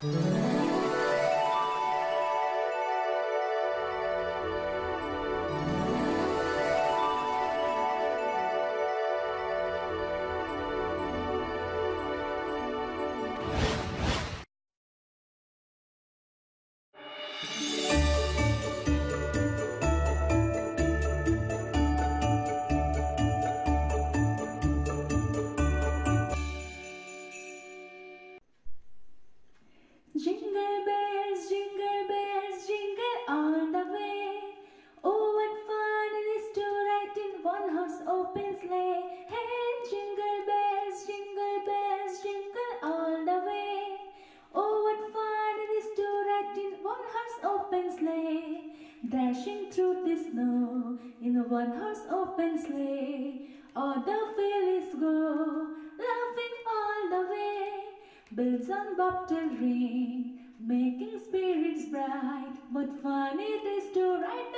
Jingle bells, jingle all the way. Oh, what fun it is to ride in one-horse open sleigh. Hey, jingle bells, jingle all the way. Oh, what fun it is to ride in one-horse open sleigh. Dashing through the snow in a one-horse open sleigh. All the fields go, laughing all the way. Bells on bobtail ring, making spirits bright. What fun it is to ride